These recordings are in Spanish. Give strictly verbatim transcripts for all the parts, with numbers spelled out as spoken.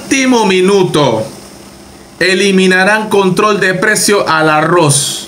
último minuto eliminarán control de precio al arroz.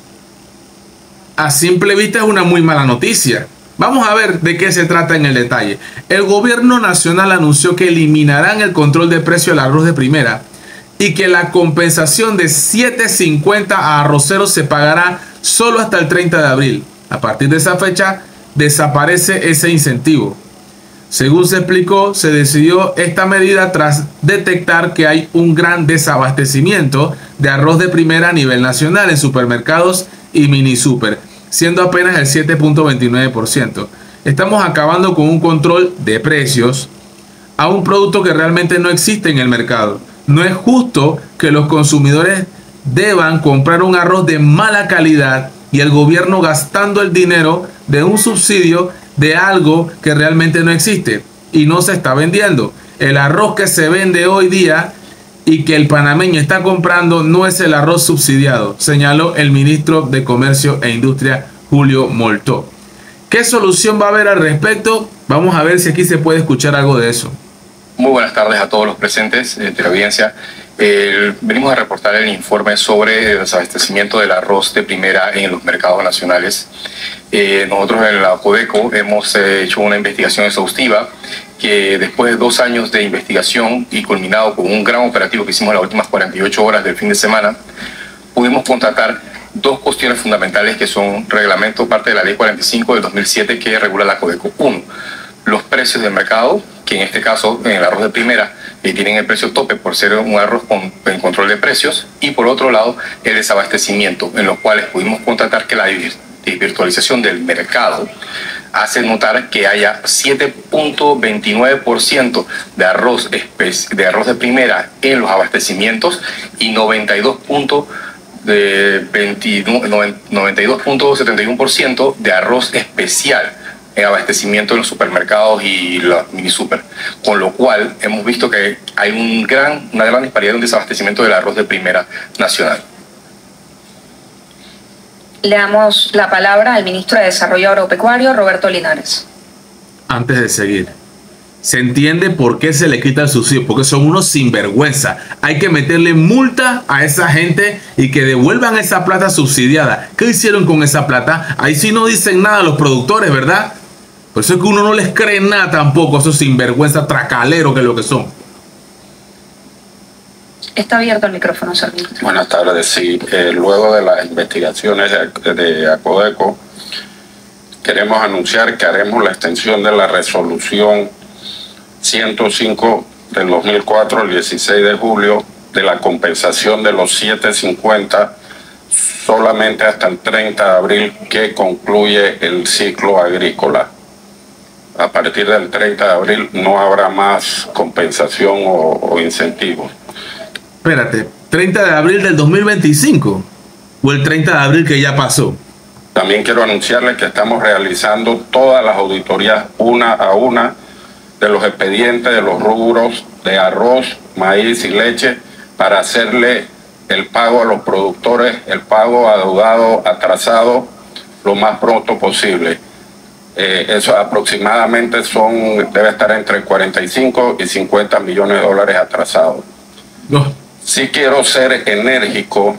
A simple vista es una muy mala noticia. Vamos a ver de qué se trata en el detalle. El gobierno nacional anunció que eliminarán el control de precio al arroz de primera y que la compensación de siete cincuenta a arroceros se pagará solo hasta el treinta de abril. A partir de esa fecha desaparece ese incentivo. Según se explicó, se decidió esta medida tras detectar que hay un gran desabastecimiento de arroz de primera a nivel nacional en supermercados y mini super, siendo apenas el siete punto veintinueve por ciento. Estamos acabando con un control de precios a un producto que realmente no existe en el mercado. No es justo que los consumidores deban comprar un arroz de mala calidad y el gobierno gastando el dinero de un subsidio de algo que realmente no existe y no se está vendiendo. El arroz que se vende hoy día y que el panameño está comprando no es el arroz subsidiado, señaló el ministro de Comercio e Industria, Julio Moltó. ¿Qué solución va a haber al respecto? Vamos a ver si aquí se puede escuchar algo de eso. Muy buenas tardes a todos los presentes eh, de la audiencia. Eh, venimos a reportar el informe sobre el desabastecimiento del arroz de primera en los mercados nacionales. Eh, nosotros en la Codeco hemos eh, hecho una investigación exhaustiva que después de dos años de investigación y culminado con un gran operativo que hicimos en las últimas cuarenta y ocho horas del fin de semana, pudimos constatar dos cuestiones fundamentales que son reglamento, parte de la ley cuarenta y cinco del dos mil siete que regula la Codeco. Uno, los precios del mercado, que en este caso en el arroz de primera eh, tienen el precio tope por ser un arroz con en control de precios, y por otro lado el desabastecimiento, en los cuales pudimos constatar que la virtualización del mercado hace notar que haya siete punto veintinueve por ciento de arroz, de arroz de primera en los abastecimientos y noventa y dos punto setenta y uno por ciento de arroz especial en abastecimiento en los supermercados y la mini super, con lo cual hemos visto que hay un gran, una gran disparidad en desabastecimiento del arroz de primera nacional. Le damos la palabra al ministro de Desarrollo Agropecuario, Roberto Linares. Antes de seguir, se entiende por qué se le quita el subsidio, porque son unos sinvergüenza. Hay que meterle multa a esa gente y que devuelvan esa plata subsidiada. ¿Qué hicieron con esa plata? Ahí sí no dicen nada los productores, ¿verdad? Por eso es que uno no les cree nada tampoco, esos sinvergüenza tracaleros que es lo que son. Está abierto el micrófono, señor ministro. Buenas tardes. Sí, eh, luego de las investigaciones de, de ACODECO, queremos anunciar que haremos la extensión de la resolución ciento cinco del dos mil cuatro, el dieciséis de julio, de la compensación de los siete cincuenta solamente hasta el treinta de abril, que concluye el ciclo agrícola. A partir del treinta de abril no habrá más compensación o, o incentivos. Espérate, ¿treinta de abril del dos mil veinticinco o el treinta de abril que ya pasó? También quiero anunciarles que estamos realizando todas las auditorías una a una de los expedientes de los rubros de arroz, maíz y leche para hacerle el pago a los productores, el pago adeudado, atrasado, lo más pronto posible. Eh, eso aproximadamente son, debe estar entre cuarenta y cinco y cincuenta millones de dólares atrasados. No. Sí quiero ser enérgico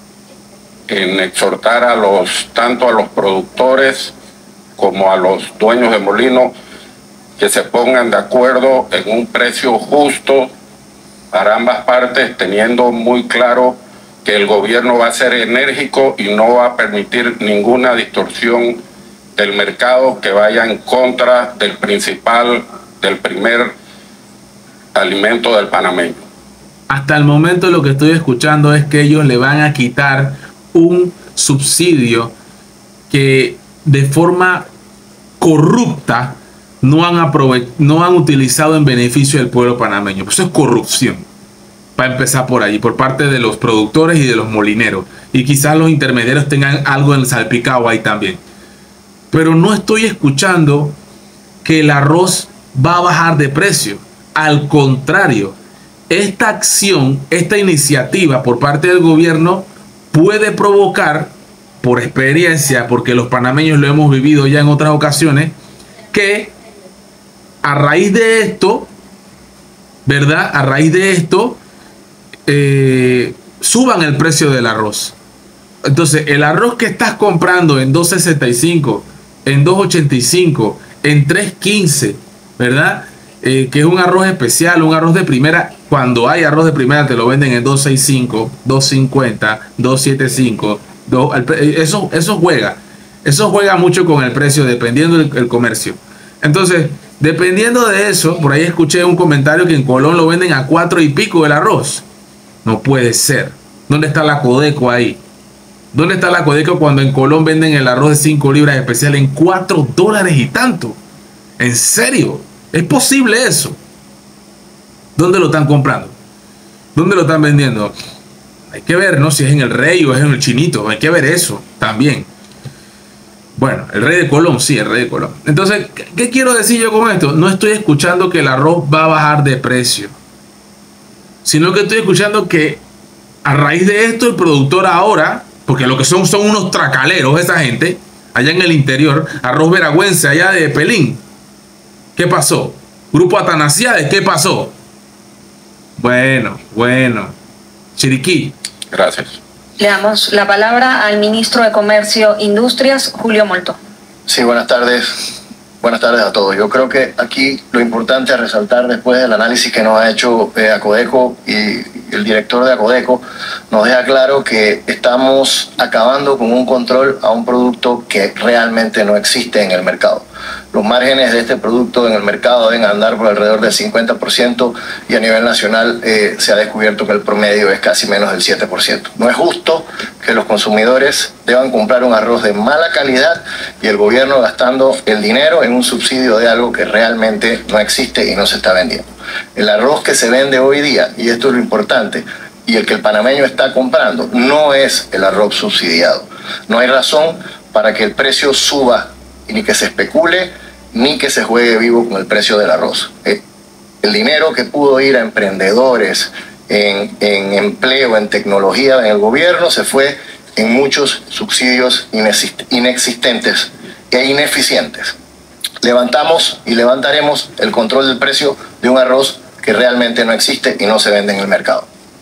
en exhortar a los, tanto a los productores como a los dueños de molinos, que se pongan de acuerdo en un precio justo para ambas partes, teniendo muy claro que el gobierno va a ser enérgico y no va a permitir ninguna distorsión del mercado que vaya en contra del principal, del primer alimento del panameño. Hasta el momento lo que estoy escuchando es que ellos le van a quitar un subsidio que de forma corrupta no han, aprove- no han utilizado en beneficio del pueblo panameño. Pues eso es corrupción. Para empezar por allí, por parte de los productores y de los molineros. Y quizás los intermediarios tengan algo en el salpicado ahí también. Pero no estoy escuchando que el arroz va a bajar de precio. Al contrario, esta acción, esta iniciativa por parte del gobierno puede provocar, por experiencia, porque los panameños lo hemos vivido ya en otras ocasiones, que a raíz de esto ¿verdad? A raíz de esto, eh, suban el precio del arroz. Entonces, el arroz que estás comprando en dos sesenta y cinco, en dos ochenta y cinco, en tres quince, ¿verdad? Eh, que es un arroz especial, un arroz de primera. Cuando hay arroz de primera te lo venden en dos sesenta y cinco, dos cincuenta, dos setenta y cinco. dos, eso, eso juega. Eso juega mucho con el precio dependiendo del el comercio. Entonces, dependiendo de eso, por ahí escuché un comentario que en Colón lo venden a cuatro y pico el arroz. No puede ser. ¿Dónde está la Codeco ahí? ¿Dónde está la Codeco cuando en Colón venden el arroz de cinco libras especial en cuatro dólares y tanto? ¿En serio? ¿Es posible eso? ¿Dónde lo están comprando? ¿Dónde lo están vendiendo? Hay que ver, ¿no? Si es en el Rey o es en el Chinito. Hay que ver eso también. Bueno, el Rey de Colón, sí, el Rey de Colón. Entonces, ¿qué, qué quiero decir yo con esto? No estoy escuchando que el arroz va a bajar de precio, sino que estoy escuchando que a raíz de esto el productor ahora, porque lo que son son unos tracaleros esa gente, allá en el interior, arroz veragüense allá de Pelín. ¿Qué pasó? Grupo Atanasiades, ¿qué pasó? Bueno, bueno. Chiriquí. Gracias. Le damos la palabra al ministro de Comercio e Industrias, Julio Molto. Sí, buenas tardes. Buenas tardes a todos. Yo creo que aquí lo importante a resaltar después del análisis que nos ha hecho eh, Acodeco y el director de Acodeco, nos deja claro que estamos acabando con un control a un producto que realmente no existe en el mercado. Los márgenes de este producto en el mercado deben andar por alrededor del cincuenta por ciento y a nivel nacional eh, se ha descubierto que el promedio es casi menos del siete por ciento. No es justo que los consumidores deban comprar un arroz de mala calidad y el gobierno gastando el dinero en un subsidio de algo que realmente no existe y no se está vendiendo. El arroz que se vende hoy día, y esto es lo importante, y el que el panameño está comprando, no es el arroz subsidiado. No hay razón para que el precio suba y ni que se especule, ni que se juegue vivo con el precio del arroz. El dinero que pudo ir a emprendedores, en, en empleo, en tecnología, en el gobierno, se fue en muchos subsidios inexistentes e ineficientes. Levantamos y levantaremos el control del precio de un arroz que realmente no existe y no se vende en el mercado.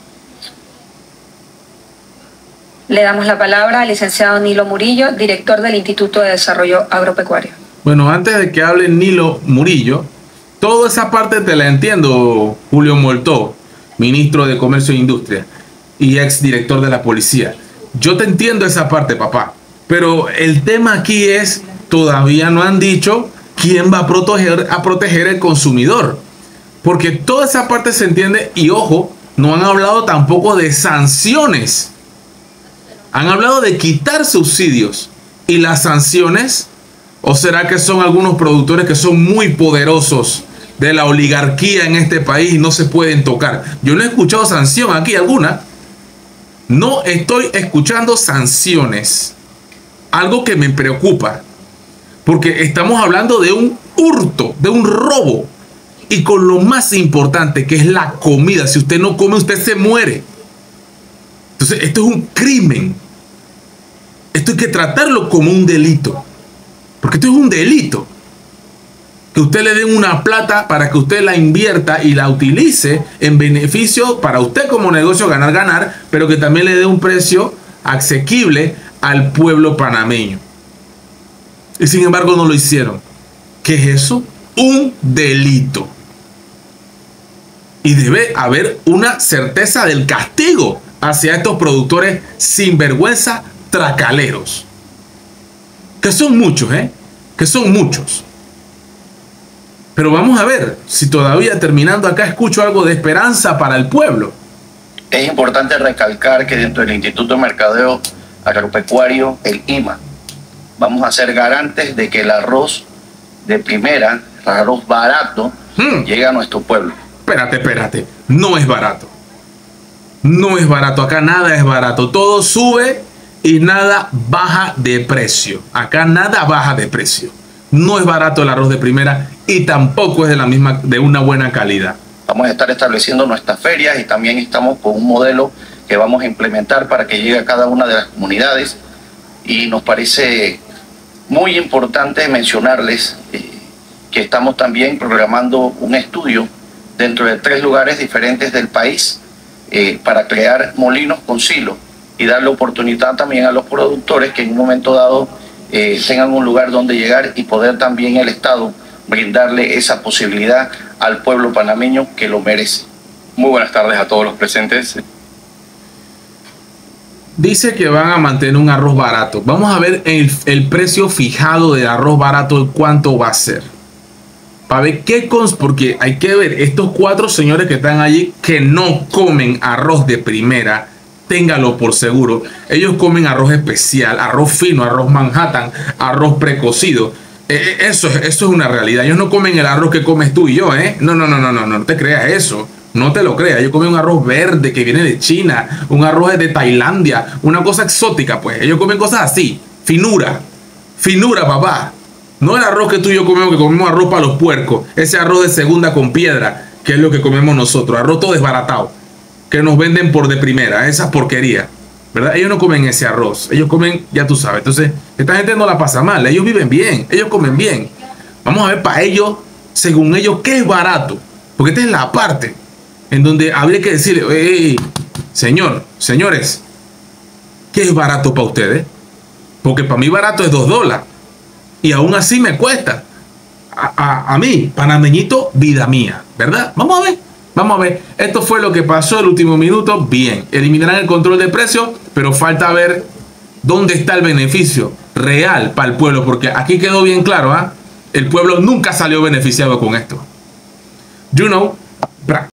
Le damos la palabra al licenciado Nilo Murillo, director del Instituto de Desarrollo Agropecuario. Bueno, antes de que hable Nilo Murillo, toda esa parte te la entiendo, Julio Molto, ministro de Comercio e Industria y ex director de la policía. Yo te entiendo esa parte, papá, pero el tema aquí es, todavía no han dicho quién va a proteger, a proteger el consumidor, porque toda esa parte se entiende y ojo, no han hablado tampoco de sanciones. Han hablado de quitar subsidios y las sanciones, ¿o será que son algunos productores que son muy poderosos de la oligarquía en este país y no se pueden tocar? Yo no he escuchado sanción aquí alguna. No estoy escuchando sanciones. Algo que me preocupa, porque estamos hablando de un hurto, de un robo, y con lo más importante que es la comida. Si usted no come, usted se muere. Entonces esto es un crimen. Esto hay que tratarlo como un delito, porque esto es un delito. Que usted le den una plata para que usted la invierta y la utilice en beneficio para usted como negocio, ganar, ganar, pero que también le dé un precio asequible al pueblo panameño. Y sin embargo no lo hicieron. ¿Qué es eso? Un delito. Y debe haber una certeza del castigo hacia estos productores sinvergüenza tracaleros. Que son muchos, ¿eh? Que son muchos. Pero vamos a ver si todavía terminando acá escucho algo de esperanza para el pueblo. Es importante recalcar que dentro del Instituto de Mercadeo Agropecuario, el I M A, vamos a ser garantes de que el arroz de primera, el arroz barato, hmm. llegue a nuestro pueblo. Espérate, espérate. No es barato. No es barato. Acá nada es barato. Todo sube y nada baja de precio. Acá nada baja de precio. No es barato el arroz de primera y tampoco es de la misma, de una buena calidad. Vamos a estar estableciendo nuestras ferias y también estamos con un modelo que vamos a implementar para que llegue a cada una de las comunidades, y nos parece muy importante mencionarles eh, que estamos también programando un estudio dentro de tres lugares diferentes del país eh, para crear molinos con silo y darle oportunidad también a los productores que en un momento dado eh, tengan un lugar donde llegar y poder también el Estado brindarle esa posibilidad al pueblo panameño que lo merece. Muy buenas tardes a todos los presentes. Dice que van a mantener un arroz barato. Vamos a ver el, el precio fijado del arroz barato, cuánto va a ser. Para ver qué cons... Porque hay que ver, estos cuatro señores que están allí que no comen arroz de primera, téngalo por seguro. Ellos comen arroz especial, arroz fino, arroz Manhattan, arroz precocido. Eh, eso, eso es una realidad. Ellos no comen el arroz que comes tú y yo, ¿eh? No, no, no, no, no, no te creas eso. No te lo creas. Ellos comen un arroz verde que viene de China, un arroz de Tailandia, una cosa exótica, pues. Ellos comen cosas así. Finura. Finura, papá. No el arroz que tú y yo comemos, que comemos arroz para los puercos. Ese arroz de segunda con piedra, que es lo que comemos nosotros. Arroz todo desbaratado, que nos venden por de primera. Esa porquería, ¿verdad? Ellos no comen ese arroz. Ellos comen, ya tú sabes. Entonces, esta gente no la pasa mal. Ellos viven bien. Ellos comen bien. Vamos a ver para ellos, según ellos, qué es barato. Porque esta es la parte en donde habría que decirle, hey, señor, señores, ¿qué es barato para ustedes? Porque para mí barato es dos dólares. Y aún así me cuesta. A, a, a mí, panameñito, vida mía, ¿verdad? Vamos a ver, vamos a ver. Esto fue lo que pasó el último minuto. Bien, eliminarán el control de precios, pero falta ver dónde está el beneficio real para el pueblo. Porque aquí quedó bien claro, ¿ah? ¿eh? El pueblo nunca salió beneficiado con esto. You know,